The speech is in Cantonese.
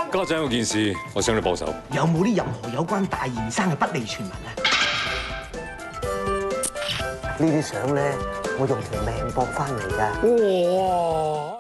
家長有件事，我想你幫手。 有冇啲任何有關大賢生嘅不利傳聞啊？ 呢啲相咧，我用條命搏翻嚟㗎。 哇！